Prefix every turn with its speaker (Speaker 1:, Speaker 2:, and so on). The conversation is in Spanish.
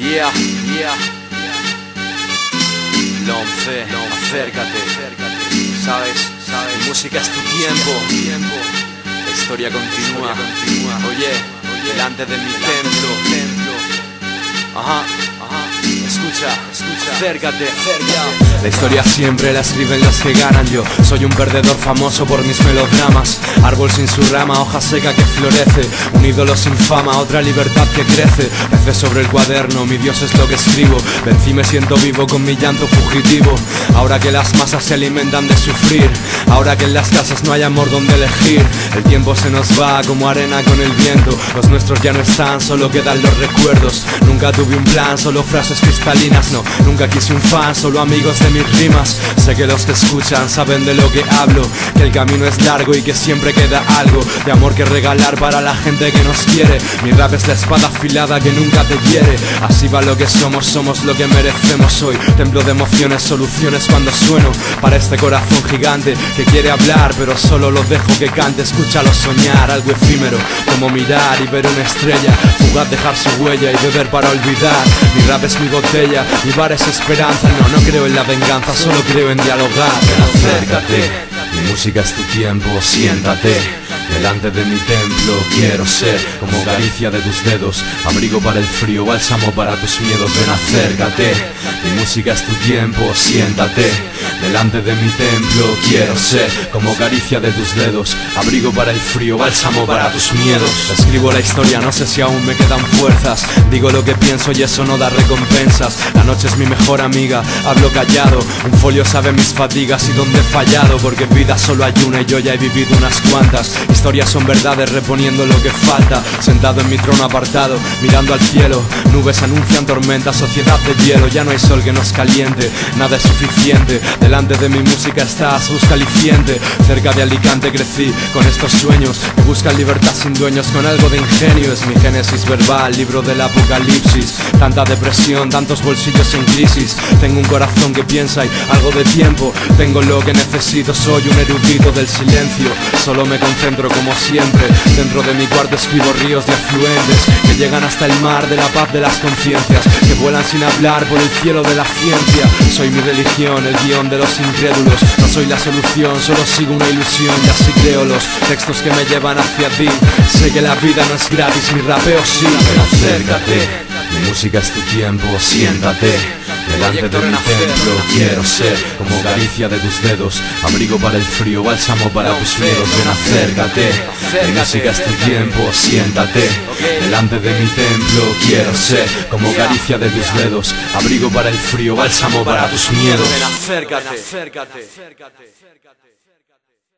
Speaker 1: Yeah, yeah. Lonfe, acércate. Sabes, mi música es tu tiempo. La historia continúa. Oye, delante de mi templo. Ajá. Escucha, acércate. La historia siempre la escriben los que ganan. Yo soy un perdedor famoso por mis melodramas. Árbol sin su rama, hoja seca que florece. Un ídolo sin fama, otra libertad que crece. Pece sobre el cuaderno, mi Dios es lo que escribo. Vencí, me siento vivo con mi llanto fugitivo. Ahora que las masas se alimentan de sufrir, ahora que en las casas no hay amor donde elegir. El tiempo se nos va como arena con el viento. Los nuestros ya no están, solo quedan los recuerdos. Nunca tuve un plan, solo frases cristalinas. No, nunca quise un fan, solo amigos de mis rimas. Sé que los que escuchan saben de lo que hablo, que el camino es largo y que siempre queda algo de amor que regalar para la gente que nos quiere. Mi rap es la espada afilada que nunca te hiere. Así va lo que somos, somos lo que merecemos hoy. Templo de emociones, soluciones cuando sueno para este corazón gigante que quiere hablar, pero solo lo dejo que cante. Escúchalo soñar, algo efímero, como mirar y ver una estrella fugaz, dejar su huella y beber para olvidar. Mi rap es mi botella, mi bar es esperanza. No creo en la venganza, solo creo en dialogar. Acércate, mi música es tu tiempo, siéntate. Delante de mi templo quiero ser como caricia de tus dedos, abrigo para el frío, bálsamo para tus miedos. Ven, acércate, mi música es tu tiempo, siéntate. Delante de mi templo quiero ser como caricia de tus dedos, abrigo para el frío, bálsamo para tus miedos. Escribo la historia, no sé si aún me quedan fuerzas. Digo lo que pienso y eso no da recompensas. La noche es mi mejor amiga, hablo callado. Un folio sabe mis fatigas y dónde he fallado, porque vida solo hay una y yo ya he vivido unas cuantas. Historias son verdades reponiendo lo que falta. Sentado en mi trono apartado, mirando al cielo. Nubes anuncian tormenta, sociedad de hielo. Ya no hay sol que nos caliente, nada es suficiente. Delante de mi música estás, busca aliciente. Cerca de Alicante crecí con estos sueños que buscan libertad sin dueños, con algo de ingenio. Es mi génesis verbal, libro del apocalipsis. Tanta depresión, tantos bolsillos en crisis. Tengo un corazón que piensa y algo de tiempo. Tengo lo que necesito, soy un erudito del silencio. Solo me concentro como siempre. Dentro de mi cuarto escribo ríos de afluentes que llegan hasta el mar de la paz de las conciencias, que vuelan sin hablar por el cielo de la ciencia. Soy mi religión, el guión de los incrédulos. No soy la solución, solo sigo una ilusión. Y así creo los textos que me llevan hacia ti. Sé que la vida no es gratis, mi rapeo sí. Acércate, mi música es tu tiempo, siéntate. Delante de mi templo quiero ser como caricia de tus dedos, abrigo para el frío, bálsamo para tus miedos. Ven, acércate, mi música es tu tiempo, siéntate. Delante de mi templo quiero ser como caricia de tus dedos, abrigo para el frío, bálsamo para tus miedos. Ven, acércate.